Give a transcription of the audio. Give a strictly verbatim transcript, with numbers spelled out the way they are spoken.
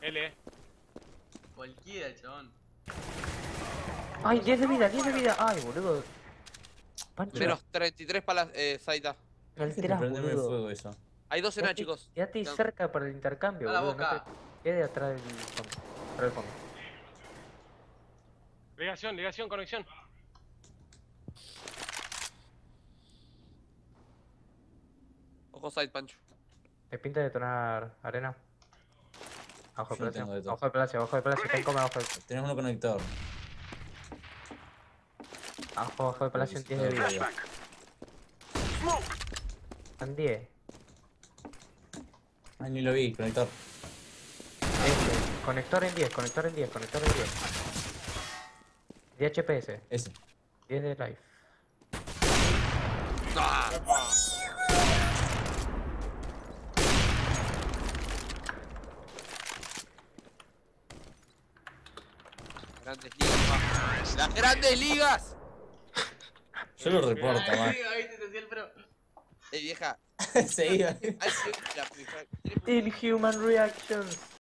L. Cualquiera, chabón. Ay, diez de vida, diez de vida. Ay, boludo. Pancho, Menos treinta y tres para la eh, Saita. me Dejen de alterás, prenderme boludo. fuego eso. Hay dos en A, Quédate, chicos. quédate Quedan- cerca para el intercambio, A la boludo. No te boca. quede atrás del fondo. Para el fondo. Ligación, ligación, conexión. Ojo side, Pancho. Me pinta detonar arena. Abajo de Yo no palacio. tengo de todo. Abajo de palacio, abajo de palacio. Ten come abajo de Tenés uno conectador. Abajo, abajo de palacio en diez de vida. En diez. Ay, ni lo vi, conector. Este. Conector en diez, conector en diez, conector en diez. diez H P S. Ese. diez de life. ¡Ah! Grandes ligas, pa. ¡Las grandes ligas! Yo lo reporto, man. Ahí te hacía el pro. Eh, vieja. Se iba. Ay, sí, la primera- Still human reactions.